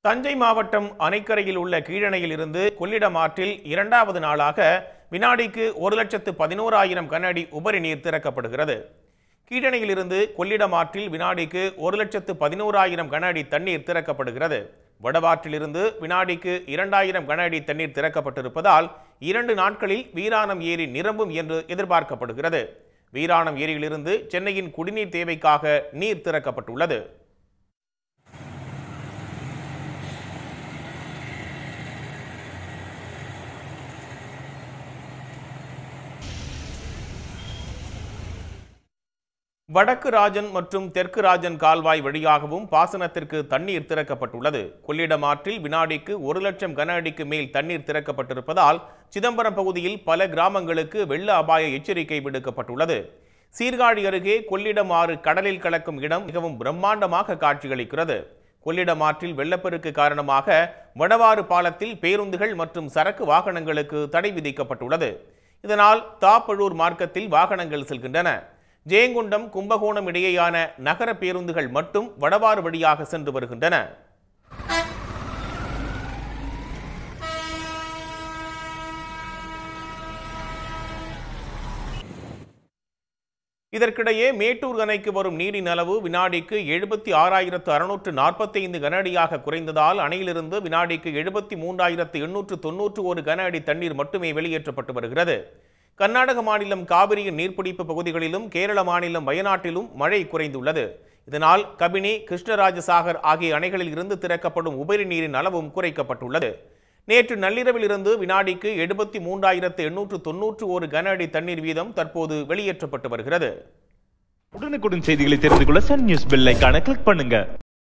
தஞ்சை மாவட்டம் அணைக்கரையில் உள்ள கீழணையில் இருந்து கொள்ளிடம் ஆற்றில் இரண்டாவது நாளாக வினாடிக்கு 1,11,000 கன அடி உபரி நீர் திறக்கப்படுகிறது. கீழணையில் இருந்து கொள்ளிடம் ஆற்றில் வினாடிக்கு 1,11,000 கன அடி தண்ணீர் திறக்கப்படுகிறது. வடவாற்றிலிருந்து வினாடிக்கு 2,000 கன அடி தண்ணீர் திறக்கப்பட்டிருப்பதால் 2 நாட்களில் வீராணம் ஏரி நிரம்பும் என்று எதிர்பார்க்கப்படுகிறது. வீராணம் ஏரியிலிருந்து சென்னையின் குடிநீர் தேவைக்காக நீர் திறக்கப்பட்டுள்ளது. வடக்கு ராஜன் மற்றும் தெற்கு ராஜன் கால்வாய் வழியாகவும் பாசனத்திற்கு தண்ணீர் திறக்கப்பட்டுள்ளது. கொள்ளிடம் ஆற்றில் வினாடிக்கு 1,00,000 கன அடிக்கு மேல் தண்ணீர் திறக்கப்பட்டிருப்பதால் சிதம்பரம் பகுதியில் பல கிராமங்களுக்கு வெள்ள அபாய எச்சரிக்கை விடுக்கப்பட்டுள்ளது. சீர்காழி அருகே கொள்ளிடம் ஆறு கடலில் கலக்கும் இடம் மிகவும் பிரம்மாண்டமாக காட்சியளிக்கிறது. கொள்ளிடம் ஆற்றில் வெள்ளப்பெருக்கு காரணமாக வடவாறு பாலத்தில் பேருந்துகள் மற்றும் சரக்கு வாகனங்களுக்கு தடை விதிக்கப்பட்டுள்ளது. இதனால் தாப்பழூர் மார்க்கத்தில் வாகனங்கள் செல்கின்றன. ஜெயங்கொண்டம் கும்பகோணம் இடையேயான நகர பேருந்துகள் மட்டும் வடவாறு வழியாக சென்று வருகின்றன. இதற்கிடையே மேட்டூர் அணைக்கு வரும் நீரின் அளவு வினாடிக்கு 76,645 கன அடியாக குறைந்ததால் அணையிலிருந்து வினாடிக்கு 73,891 கன அடி தண்ணீர் மட்டுமே வெளியேற்றப்பட்டு வருகிறது. கர்நாடக மாநிலம் காவிரியின் நீர்பிடிப்பு பகுதிகளிலும் கேரள மாநிலம் வயநாட்டிலும் மழை குறைந்துள்ளது. இதனால் கபினி, கிருஷ்ணராஜசாகர் ஆகிய அணைகளில் இருந்து திறக்கப்படும் உபரி நீரின் அளவும் குறைக்கப்பட்டுள்ளது. நேற்று நள்ளிரவில் இருந்து வினாடிக்கு 73,891 கன அடி தண்ணீர் வீதம் தற்போது வெளியேற்றப்பட்டு வருகிறது. உடனுக்குடன் செய்திகளை தெரிந்து கொள்ள சன் நியூஸ் பெல் ஐகானை கிளிக் பண்ணுங்க.